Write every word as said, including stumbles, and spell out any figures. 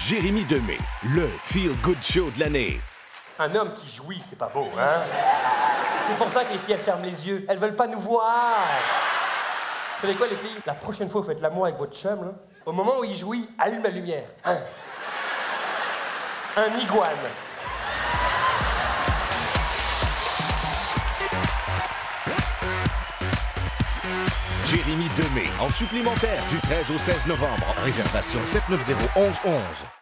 Jérémy Demé, le feel-good show de l'année. Un homme qui jouit, c'est pas beau, hein? C'est pour ça que les filles, elles ferment les yeux. Elles veulent pas nous voir. Vous savez quoi, les filles? La prochaine fois, vous faites l'amour avec votre chum, là. Au moment où il jouit, allume la lumière. Hein? Un iguane. Jérémy Demé, en supplémentaire du treize au seize novembre. Réservation sept neuf zéro, onze onze.